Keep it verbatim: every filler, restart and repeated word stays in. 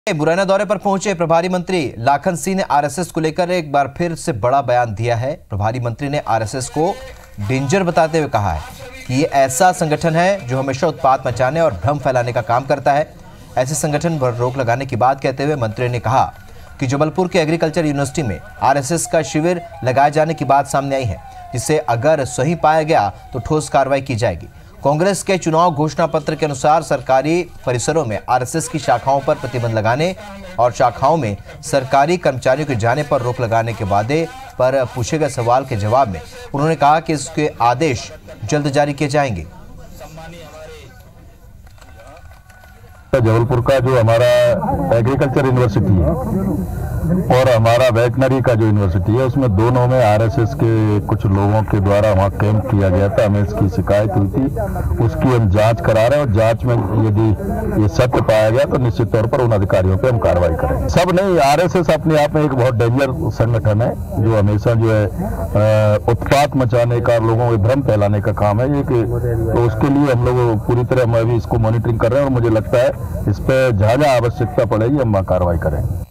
मुरैना दौरे पर पहुंचे प्रभारी मंत्री लाखन सिंह ने आरएसएस को लेकर एक बार फिर से बड़ा बयान दिया है। प्रभारी मंत्री ने आरएसएस को डेंजर बताते हुए कहा है कि ये ऐसा संगठन है जो हमेशा उत्पात मचाने और भ्रम फैलाने का काम करता है। ऐसे संगठन पर रोक लगाने की बात कहते हुए मंत्री ने कहा कि जबलपुर के एग्रीकल्चर यूनिवर्सिटी में आरएसएस का शिविर लगाए जाने की बात सामने आई है, जिसे अगर सही पाया गया तो ठोस कार्रवाई की जाएगी। कांग्रेस के चुनाव घोषणा पत्र के अनुसार सरकारी परिसरों में आरएसएस की शाखाओं पर प्रतिबंध लगाने और शाखाओं में सरकारी कर्मचारियों के जाने पर रोक लगाने के वादे पर पूछे गए सवाल के जवाब में उन्होंने कहा कि इसके आदेश जल्द जारी किए जाएंगे। जबलपुर का जो हमारा एग्रीकल्चर यूनिवर्सिटी है और हमारा वेटनरी का जो यूनिवर्सिटी है, उसमें दोनों में आरएसएस के कुछ लोगों के द्वारा वहाँ कैंप किया गया था। हमें इसकी शिकायत हुई थी, उसकी हम जांच करा रहे हैं और जांच में यदि ये सत्य पाया गया तो निश्चित तौर पर उन अधिकारियों पे हम कार्रवाई करेंगे। सब नहीं, आरएसएस अपने आप में एक बहुत डेंजर संगठन है जो हमेशा जो है उत्पात मचाने का, लोगों में भ्रम फैलाने का काम है ये कि, तो उसके लिए हम लोग पूरी तरह हम अभी इसको मॉनिटरिंग कर रहे हैं और मुझे लगता है इस पर जहाँ जहाँ आवश्यकता पड़ेगी हम वहाँ कार्रवाई करेंगे।